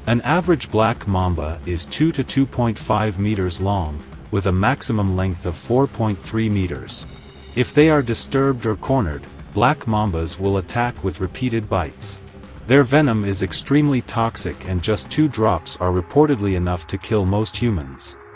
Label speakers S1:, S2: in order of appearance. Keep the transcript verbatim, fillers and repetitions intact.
S1: An average black mamba is two to two point five meters long, with a maximum length of four point three meters. If they are disturbed or cornered, black mambas will attack with repeated bites. Their venom is extremely toxic and just two drops are reportedly enough to kill most humans.